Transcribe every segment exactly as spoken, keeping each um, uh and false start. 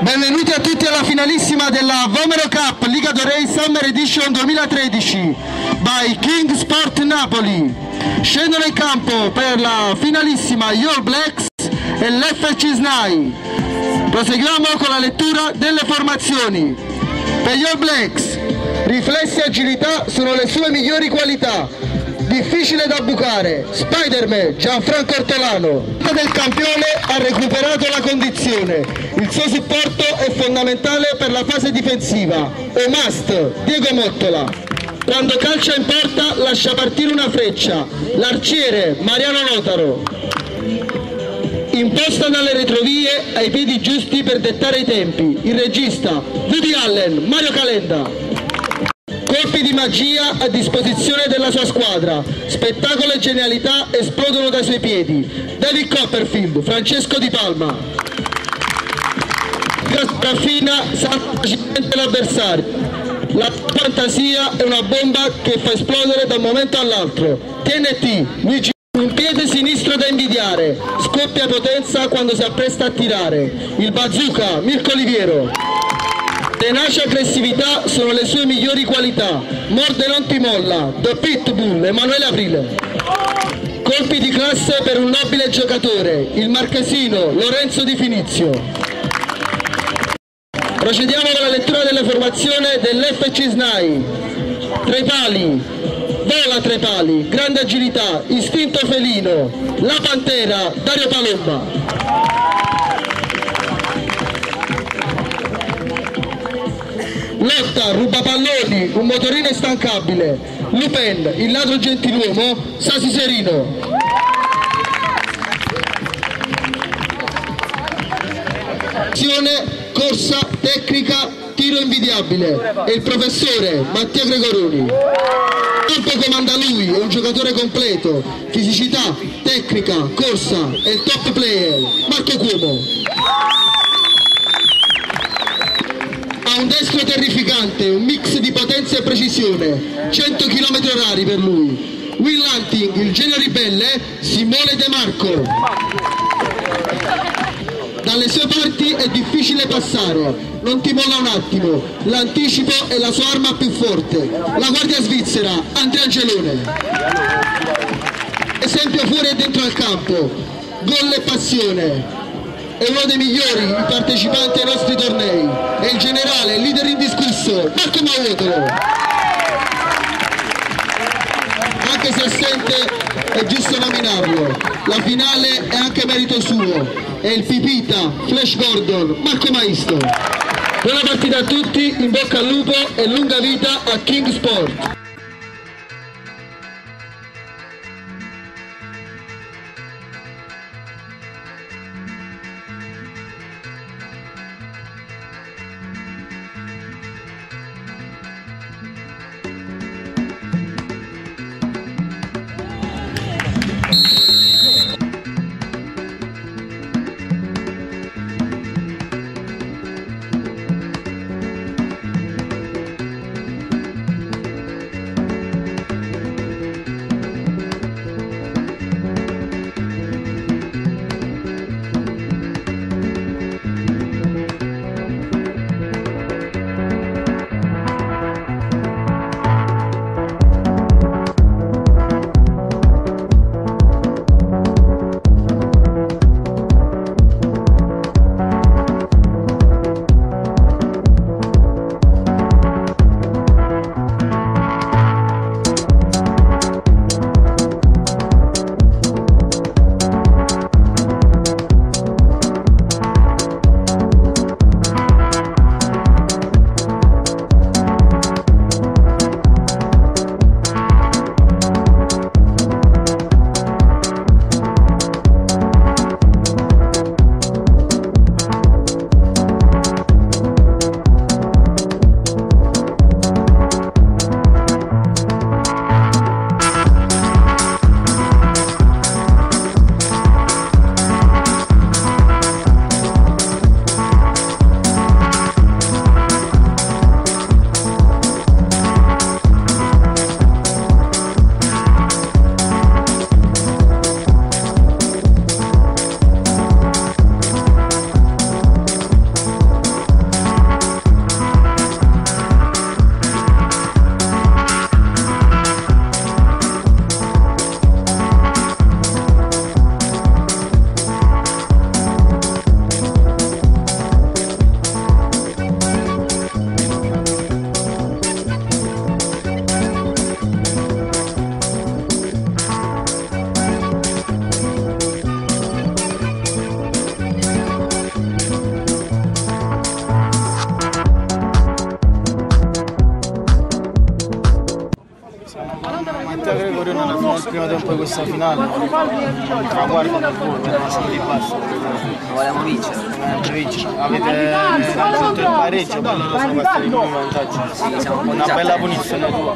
Benvenuti a tutti alla finalissima della Vomero Cup Liga Dorei Summer Edition duemilatredici by King Sport Napoli. Scendono in campo per la finalissima gli All Blacks e l'F C Snai. Proseguiamo con la lettura delle formazioni. Per gli All Blacks, riflessi e agilità sono le sue migliori qualità. Difficile da bucare, Spider-Man, Gianfranco Ortolano. Del campione ha recuperato la condizione, il suo supporto è fondamentale per la fase difensiva. O must, Diego Mottola. Quando calcia in porta lascia partire una freccia, l'arciere Mariano Notaro. Imposta dalle retrovie ai piedi giusti per dettare i tempi, il regista Woody Allen, Mario Calenda. Colpi di magia a disposizione della sua squadra, spettacolo e genialità esplodono dai suoi piedi. David Copperfield, Francesco Di Palma. Raffina sa facilmente l'avversario. La fantasia è una bomba che fa esplodere da un momento all'altro. T N T, Luigi. Un piede sinistro da invidiare, scoppia potenza quando si appresta a tirare. Il bazooka, Mirko Oliviero. Tenacia e aggressività sono le sue migliori qualità. Morde non ti molla, The Pitbull, Emanuele Aprile. Colpi di classe per un nobile giocatore, il marchesino Lorenzo Di Finizio. Procediamo con la lettura delle formazioni dell'F C Snai. Tra i pali, vola tra i pali, grande agilità, istinto felino, la Pantera, Dario Palomba. Lotta, ruba palloni, un motorino instancabile. Lupin, il ladro gentiluomo, Sasi Serino. Azione, corsa, tecnica, tiro invidiabile. E il professore Mattia Gregoroni. Campo comanda lui, è un giocatore completo. Fisicità, tecnica, corsa, è il top player, Marco Cuomo. Ha un destro terrificante, un mix di potenza e precisione, cento chilometri orari per lui. Will Hunting, il genio ribelle, Simone De Marco. Dalle sue parti è difficile passare, non ti molla un attimo, l'anticipo è la sua arma più forte. La guardia svizzera, Andrea Angelone. Esempio fuori e dentro al campo, gol e passione. È uno dei migliori i partecipanti ai nostri tornei. È il generale, il leader indiscusso, Marco Mauotolo. Anche se assente è giusto nominarlo. La finale è anche merito suo. È il Pipita, Flash Gordon, Marco Maisto. Buona partita a tutti, in bocca al lupo e lunga vita a King Sport. Matteo Gregorio non ha finito il primo tempo di questa finale, ma guarda da fuori, siamo di basso. Vogliamo vincere. Eh, vincere. Avete fatto il pareggio, ma loro sono passati in un vantaggio. Sì, siamo un po' Una bella punizione tua.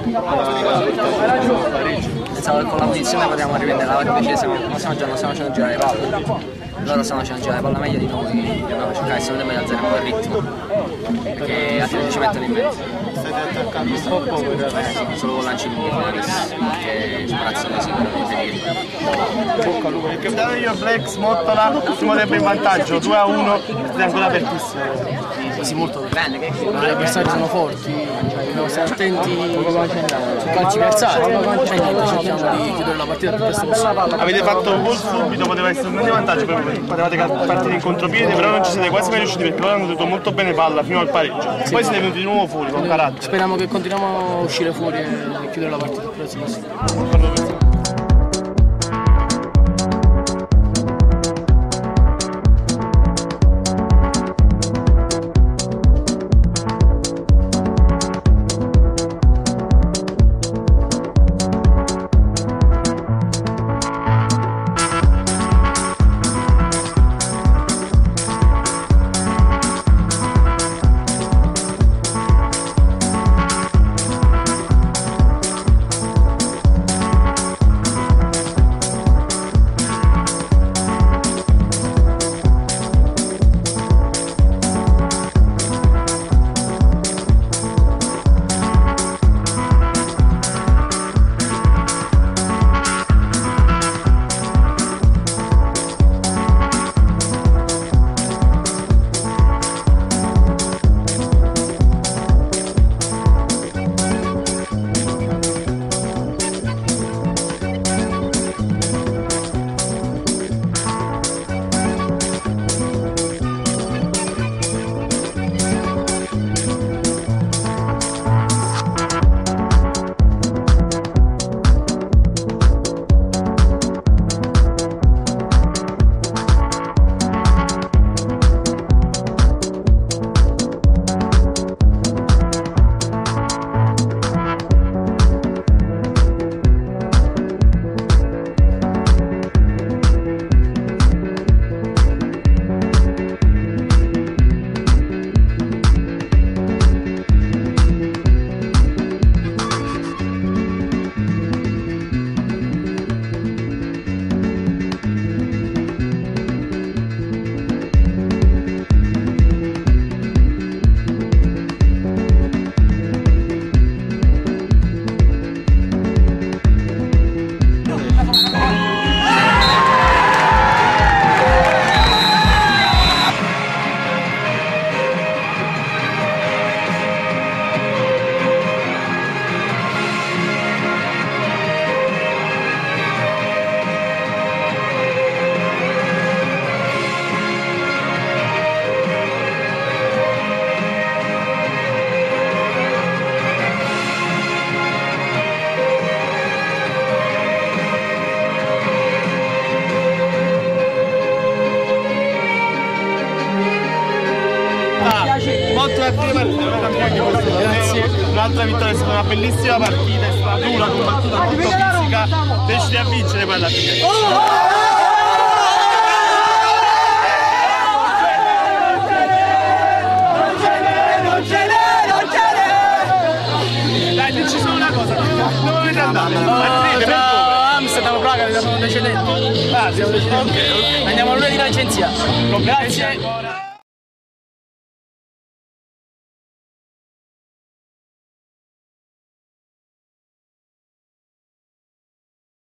Pensavo che con la posizione potevamo riprendere la partita, invece siamo, non stiamo, non stiamo facendo girare le palle. Loro stanno facendo girare la palla meglio di noi, dobbiamo cercare secondo me di alzare un po' il ritmo, perché altrimenti ci mettono in mezzo. State attaccando un po' poco, eh, solo con lanci lunghi, perché sparazzano sicuramente. Bocca al lupo. Il capitano di Your Black smottola, ultimo tempo in vantaggio, due a uno, è ancora apertissimo. Così molto bene, che Gli avversari sono forti, cioè, dobbiamo stare attenti sui calci piazzati, cioè niente, cerchiamo di chiudere la partita il più presto possibile. Avete fatto un gol subito, poteva essere un grande vantaggio, potevate partire in contropiede, però non ci siete quasi mai riusciti perché loro hanno tenuto molto bene palla fino al pareggio. Poi siete venuti di nuovo fuori con carattere. Speriamo che continuiamo a uscire fuori e chiudere la partita il più presto possibile. Ottima prima partita, grazie. Un'altra vittoria, è stata una bellissima partita, è stata dura, combattuta, molto fisica, decidi a vincere poi alla fine. Dai, dici solo una cosa, dove volete andare? Amsterdam, Praga, siamo decedenti. Ah, siamo decedenti. Andiamo lunedì in agenzia. Grazie.